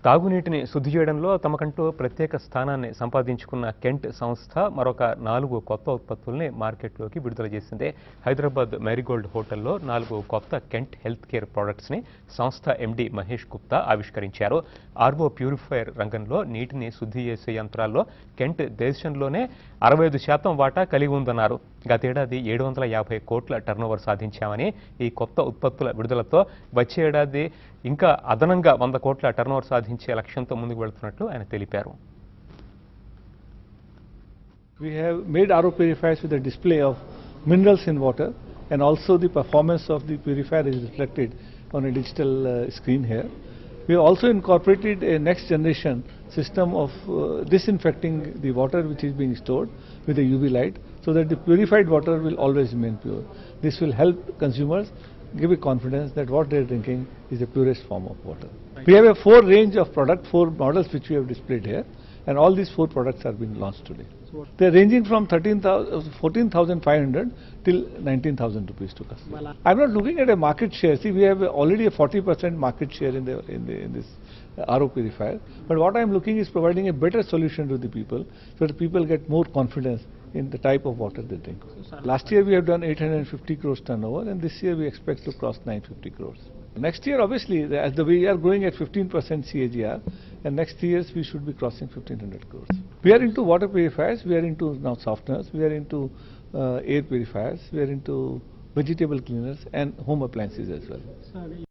తాగునీటిని శుద్ధి చేయడంలో తమకంటూ ప్రత్యేక స్థానాన్ని సంపాదించుకున్న కెంట్ సంస్థ మరొక 4 కొత్త ఉత్పత్తుల్ని మార్కెట్లోకి విడుదల చేసింది. హైదరాబాద్ మేరీగోల్డ్ హోటల్లో 4 కొత్త కెంట్ హెల్త్ కేర్ ప్రొడక్ట్స్ని సంస్థ ఎండి మహేష్ గుప్తా ఆవిష్కరించారు. ఆర్వో ప్యూరిఫైయర్ రంగంలో నీటిని శుద్ధి చేసే యంత్రాల్లో కెంట్ దేశంలోనే 65% వాటా కలిగి ఉందన్నారు. గతేడాది 750 కోట్ల టర్నోవర్ సాధించామని, ఈ కొత్త ఉత్పత్తుల విడుదలతో వచ్చే ఏడాది ఇంకా అదనంగా 100 కోట్ల టర్నోవర్ సాధించే లక్ష్యంతో ముందుకు వెళ్తున్నట్లు ఆయన తెలిపారు. We have made RO purifiers with a display of minerals in water, and also the performance of the purifier is reflected on a digital screen here. We have also incorporated a next generation system of disinfecting the water which is being stored with a UV light, so that the purified water will always remain pure. This will help consumers give a confidence that what they are drinking is the purest form of water. We have a 4 range of product, 4 models which we have displayed here, and all these 4 products are being launched today. They are ranging from 14,500 till 19,000 rupees to customers. I'm not looking at a market share. See, we have already a 40% market share in this RO purifier. But what I'm looking is providing a better solution to the people, so that people get more confidence in the type of water they drink. Last year we have done 850 crores turnover, and this year we expect to cross 950 crores. Next year, obviously, as we are growing at 15% CAGR, and next years we should be crossing 1,500 crores. We are into water purifiers, we are into now softeners, we are into air purifiers, we are into vegetable cleaners and home appliances as well.